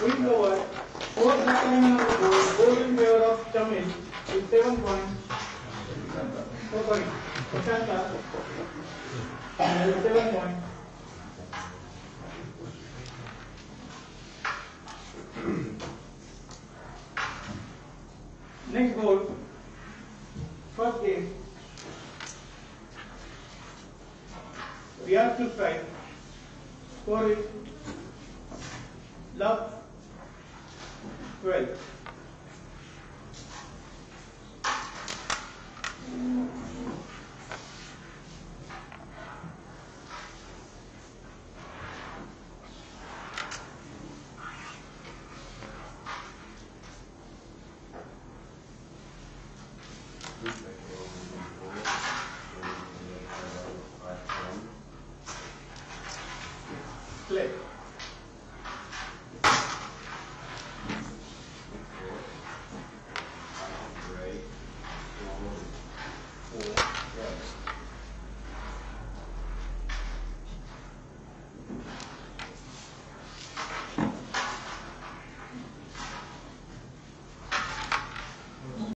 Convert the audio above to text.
In cover, fourth battalion of the board goes in favor of Tamil with 7 points. Oh, sorry, Prashanta with 7 points. Next goal, first game. We have to strike. Score is love 12. Play.